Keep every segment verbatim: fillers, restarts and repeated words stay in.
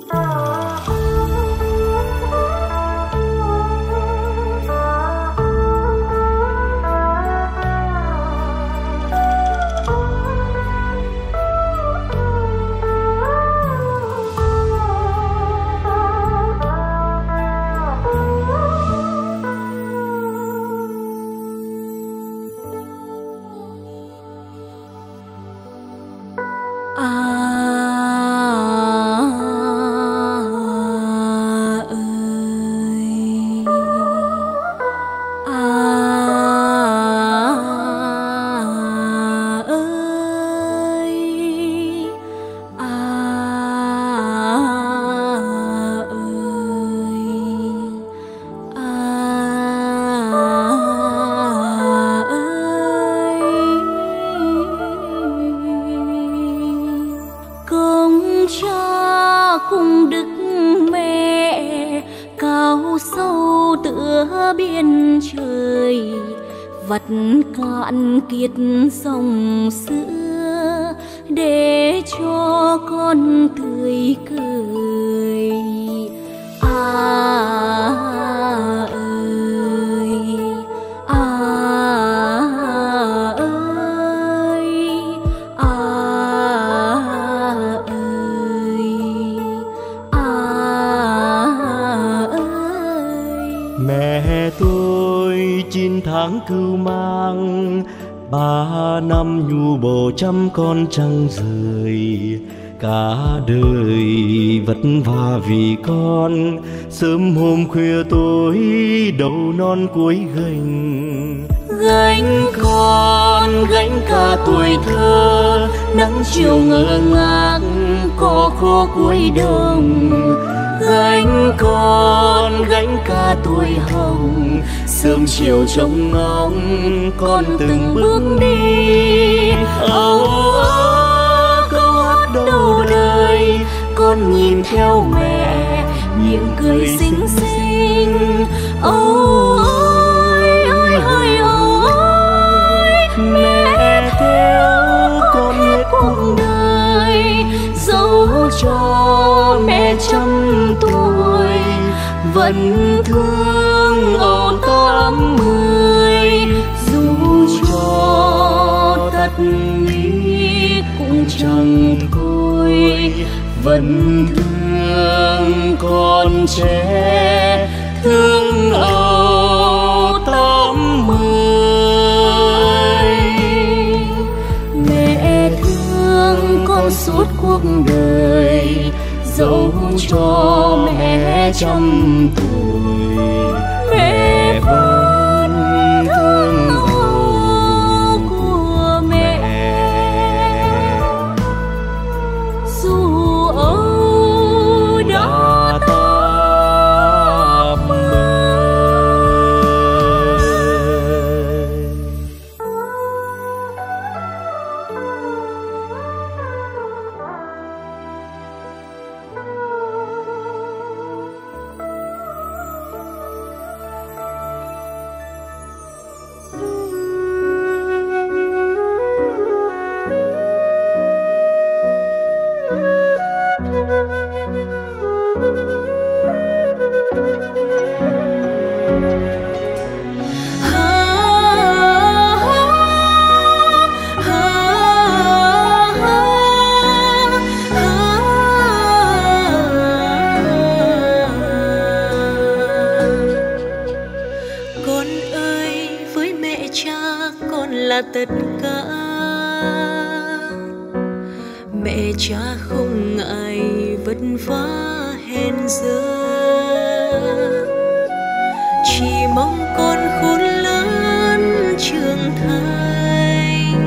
vắt cạn kiệt dòng sữa để cho con tươi cười. À ơi, à ơi, à ơi, à ơi. Mẹ tôi chín tháng cưu mang, ba năm nhu bồ chăm con trăng rời. Cả đời vất vả vì con, sớm hôm khuya tối đầu non cuối gánh. Gánh con gánh cả tuổi thơ, nắng chiều ngơ ngác cỏ khô cuối đông. Gánh con gánh cả tuổi hồng, sớm chiều trông ngóng con từng bước đi. Âu ơ câu hát đầu đời, con nhìn theo mẹ miệng cười xinh xinh. Âu ơi ơi ơi ơi, mẹ theo con hết cuộc đời, dẫu cho mẹ trăm tuổi vẫn thương âu tám mươi. Dù cho tất nghĩ cũng chẳng thôi, vẫn thương con trẻ thương âu tám mươi. Mẹ thương con suốt cuộc đời, dẫu cho mẹ trăm tuổi, mẹ vẫn thương âu của mẹ. Dù âu đã tám mươi. Tất cả mẹ cha không ngại vất vả hèn dơ, chỉ mong con khôn lớn trưởng thành,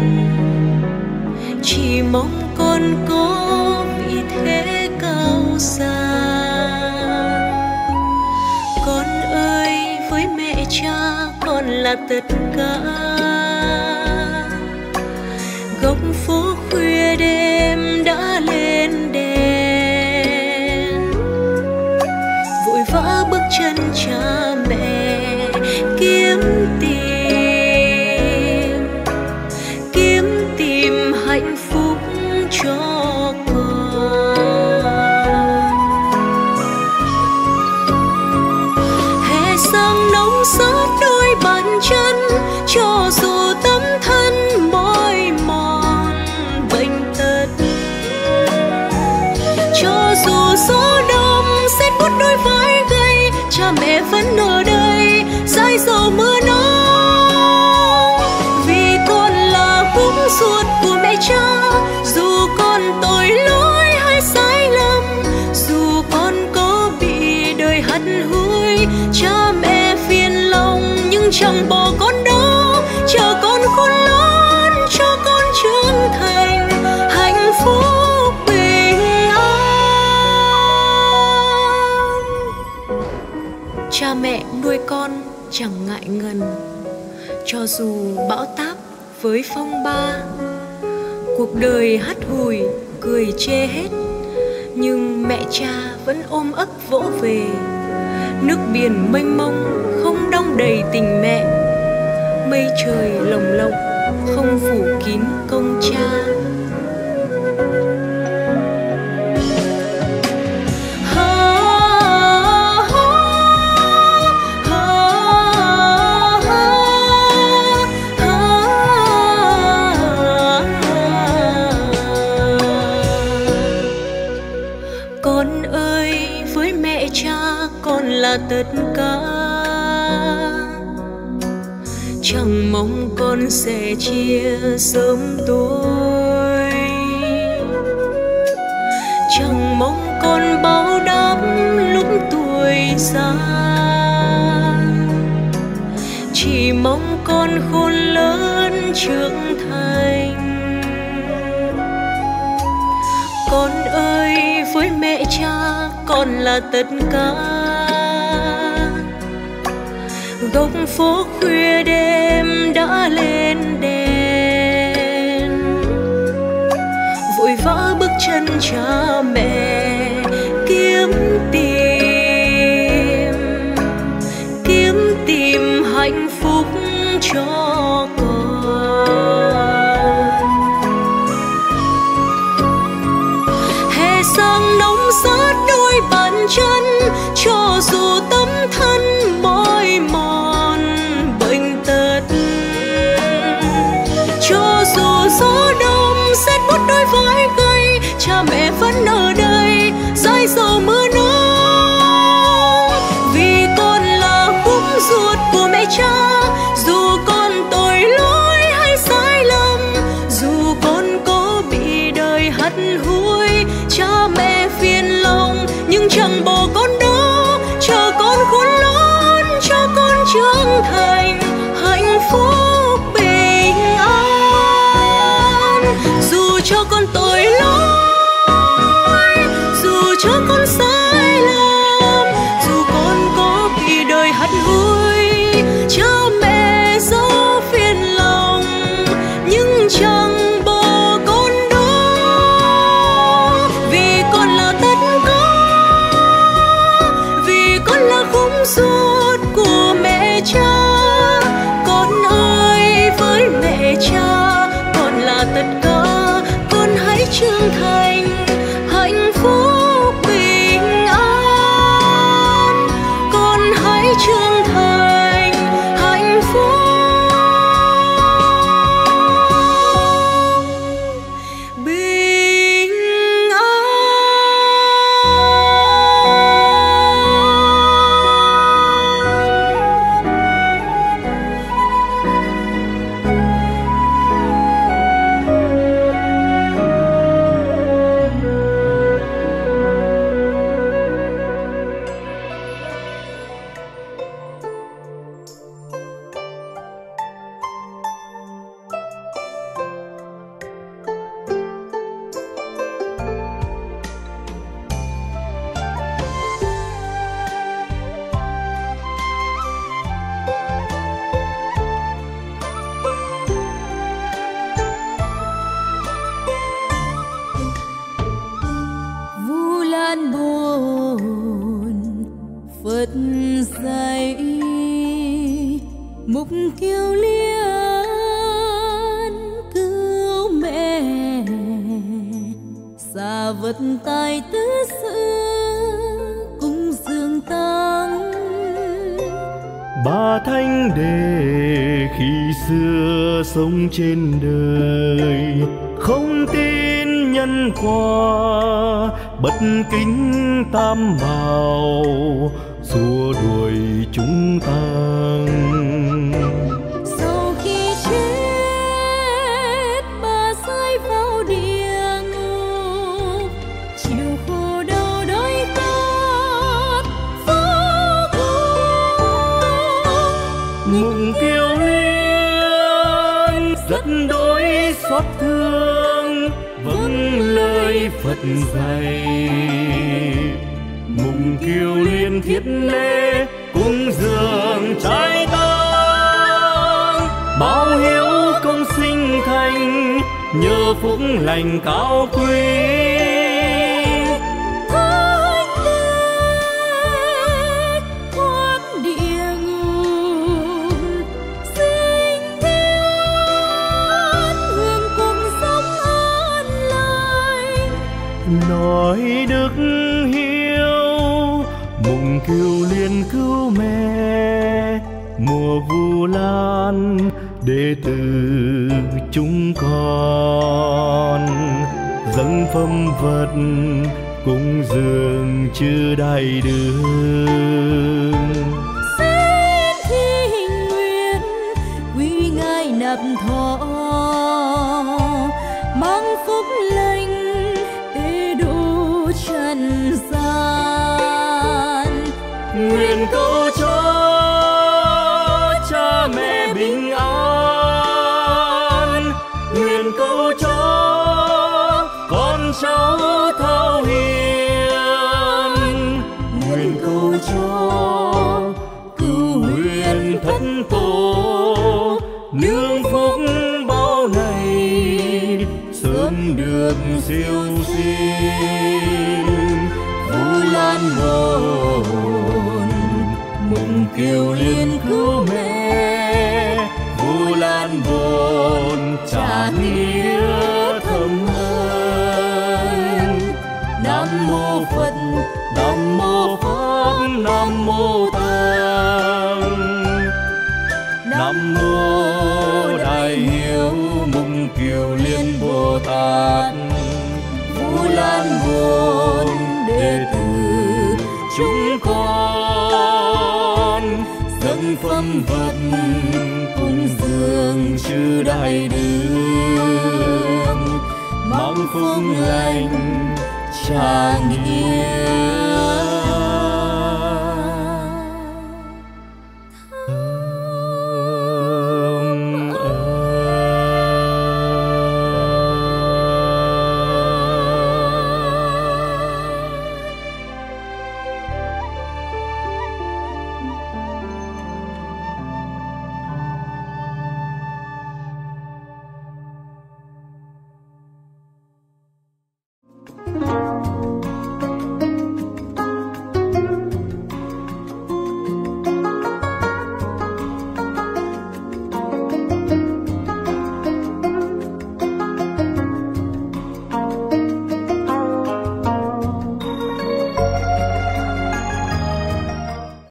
chỉ mong con có vị thế cao xa. Con ơi với mẹ cha con là tất cả, góc phố khuya đêm đã lên đèn, vội vã bước chân cha mẹ kiếm tìm, kiếm tìm hạnh phúc cho con. mẹ vẫn ở đây dãi dầu mưa nắng. Vì con là khúc ruột của mẹ cha, dù con tội lỗi hay sai lầm, dù con có bị đời hắt hủi, cha mẹ phiền lòng nhưng chẳng bỏ con đâu, chờ con khôn lớn cho con trưởng thành hạnh phúc bình an. Cha mẹ nuôi con chẳng ngại ngần, cho dù bão táp với phong ba, cuộc đời hắt hủi cười chê hết, nhưng mẹ cha vẫn ôm ấp vỗ về. Nước biển mênh mông không đong đầy tình mẹ, mây trời lồng lộng không phủ kín công cha. Con ơi, với mẹ cha con là tất cả, chẳng mong con sẽ chia sớm tối, chẳng mong con báo đáp lúc tuổi già, chỉ mong con khôn lớn trưởng thành. Con ơi, với mẹ cha con là tất cả, góc phố khuya đêm đã lên đèn, vội vã bước chân cha mẹ kiếm tìm, kiếm tìm hạnh phúc cho con. Hè sang nóng rát đôi bàn chân, cho dù tấm thân mỏi mòn bệnh tật, cho dù gió đông rét buốt đôi vai gầy, cha mẹ vẫn ở đây dãi dầu mưa nắng. Vì con là khúc ruột của mẹ cha, dù con tội lỗi hay sai lầm, dù con có bị đời hắt hủi, cha mẹ phiền lòng nhưng chẳng bỏ con đâu, chờ con khôn lớn cho con trưởng thành hạnh phúc bình an. Dù cho con tội lỗi, dù cho con sai lầm, dù con có bị đời hắt hủi, cha mẹ dẫu phiền lòng nhưng chẳng bỏ con đâu. Vì con là tất cả, vì con là khúc ruột của mẹ cha. Con ơi, với mẹ cha con là tất cả, con hãy trưởng thành hạnh phúc bình an. Con hãy trưởng thành hạnh phúc bình an. Vu lan buồn phật dậy, mục kiêu liên cứu mẹ, xa vật tài tứ xưa cung dương tăng. Ba thánh đề khi xưa sống trên đời, không tin nhân quả bất kính tam bảo, xua đuổi chúng tăng. Sau khi chết bà rơi vào địa ngục, chịu khổ đau đói khát vô cùng. Mộng Kiều Liên rất đỗi xót thương, vâng lời Phật dạy. Mộng Kiều Liên thiết lễ cúng dường trai tang, báo hiếu công sinh thành, nhờ phúc lành cao quý. Thánh lễ thoát địa ngục, sinh thiên hưởng cuộc sống an lành. Nói đức hiếu, Mộng Kiều Liên cứu mẹ, mùa Vu Lan đệ tử chúng con, dâng phẩm vật cúng dường chư đại đường. Xin thi nguyện quy ngài nạp thọ, mang phúc lành để độ trần gian. Nguyện cầu cho cha mẹ bình an, nguyện cầu cho con cháu thao hiền, nguyện cầu cho cửu huyền thất tổ nương phúc bao này sớm được siêu sinh. Vu Lan một Mộng Kiều Liên cứu mẹ, Vu Lan bốn trả nghĩa thầm ơn. Nam mô Phật, Nam mô Pháp, Nam mô Tăng, Nam mô Đại Hiếu Mộng Kiều Liên Bồ Tát. Vu Lan bốn đệ tử chúng con, dâng phẩm vật cúng dường chư đại đường, mang phúc lành tràn nghĩa.